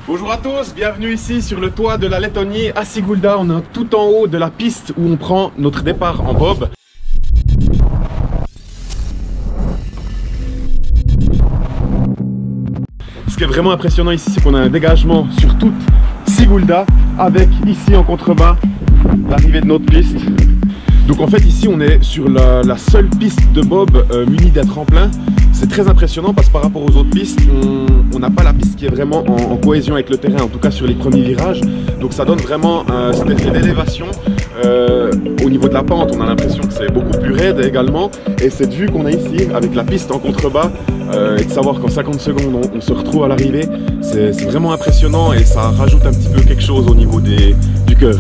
Bonjour à tous, bienvenue ici sur le toit de la Lettonie à Sigulda. On est tout en haut de la piste où on prend notre départ en bob. Ce qui est vraiment impressionnant ici, c'est qu'on a un dégagement sur toute Sigulda avec ici en contrebas l'arrivée de notre piste. Donc en fait ici on est sur la seule piste de bob munie d'un tremplin. C'est très impressionnant parce que par rapport aux autres pistes, on n'a pas la piste qui est vraiment en cohésion avec le terrain, en tout cas sur les premiers virages. Donc ça donne vraiment cet effet d'élévation. Au niveau de la pente, on a l'impression que c'est beaucoup plus raide également. Et cette vue qu'on a ici avec la piste en contrebas et de savoir qu'en 50 secondes on se retrouve à l'arrivée, c'est vraiment impressionnant et ça rajoute un petit peu quelque chose au niveau du cœur.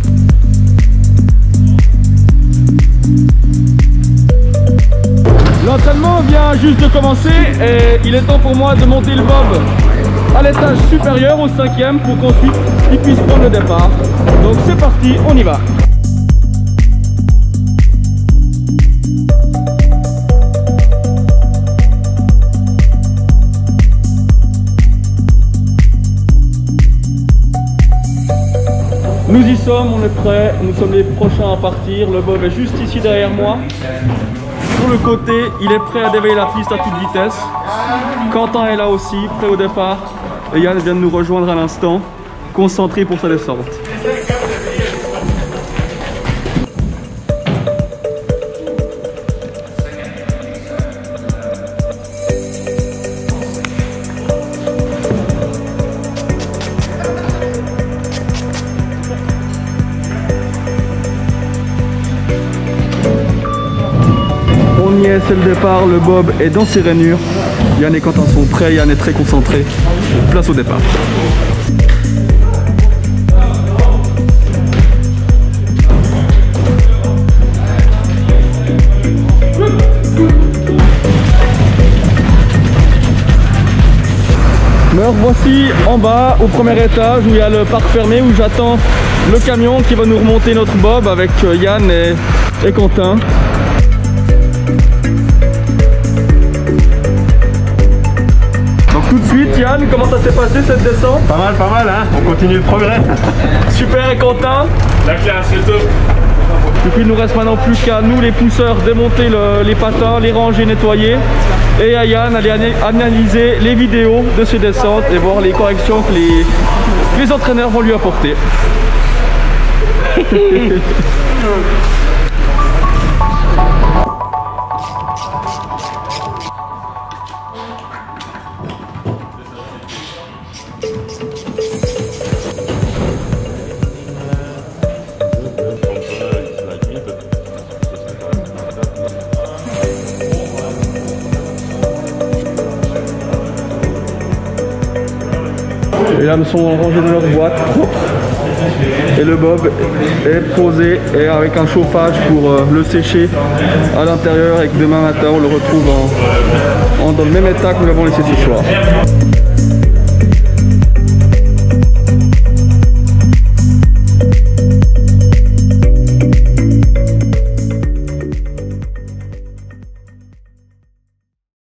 L'entraînement vient juste de commencer et il est temps pour moi de monter le bob à l'étage supérieur, au 5e, pour qu'ensuite il puisse prendre le départ. Donc c'est parti, on y va. Nous y sommes, on est prêts, nous sommes les prochains à partir. Le bob est juste ici derrière moi. Sur le côté, il est prêt à dévaler la piste à toute vitesse. Quentin est là aussi, prêt au départ. Et Yann vient de nous rejoindre à l'instant, concentré pour sa descente. C'est le départ, le bob est dans ses rainures. Yann et Quentin sont prêts, Yann est très concentré. Place au départ. Me revoici en bas au premier étage où il y a le parc fermé, où j'attends le camion qui va nous remonter notre bob avec Yann et Quentin. Tout de suite, Yann, comment ça s'est passé cette descente? Pas mal, hein. On continue le progrès. Super, et Quentin? La classe, c'est top. Et puis il nous reste maintenant plus qu'à nous les pousseurs démonter les patins, les ranger, nettoyer. Et à Yann aller analyser les vidéos de ces descentes et voir les corrections que les entraîneurs vont lui apporter. Les lames sont rangées dans leur boîte propre et le bob est posé et avec un chauffage pour le sécher à l'intérieur et que demain matin on le retrouve dans le même état que nous l'avons laissé ce soir.